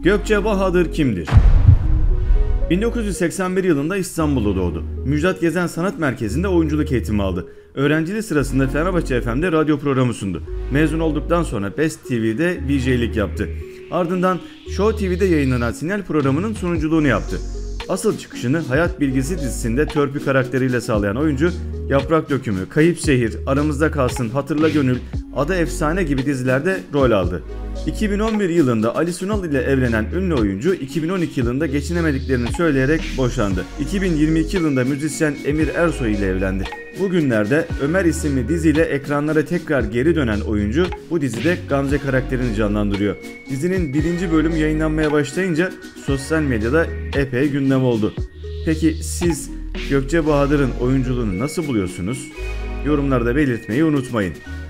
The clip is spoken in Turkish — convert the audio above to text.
Gökçe Bahadır kimdir? 1981 yılında İstanbul'da doğdu. Müjdat Gezen Sanat Merkezi'nde oyunculuk eğitimi aldı. Öğrenciliği sırasında Fenerbahçe FM'de radyo programı sundu. Mezun olduktan sonra Best TV'de VJ'lik yaptı. Ardından Show TV'de yayınlanan Sinyal programının sunuculuğunu yaptı. Asıl çıkışını Hayat Bilgisi dizisinde Törpü karakteriyle sağlayan oyuncu, Yaprak Dökümü, Kayıp Şehir, Aramızda Kalsın, Hatırla Gönül, Ada Efsane gibi dizilerde rol aldı. 2011 yılında Ali Sunal ile evlenen ünlü oyuncu 2012 yılında geçinemediklerini söyleyerek boşandı. 2022 yılında müzisyen Emir Ersoy ile evlendi. Bugünlerde Ömer isimli diziyle ekranlara tekrar geri dönen oyuncu bu dizide Gamze karakterini canlandırıyor. Dizinin 1. bölüm yayınlanmaya başlayınca sosyal medyada epey gündem oldu. Peki siz Gökçe Bahadır'ın oyunculuğunu nasıl buluyorsunuz? Yorumlarda belirtmeyi unutmayın.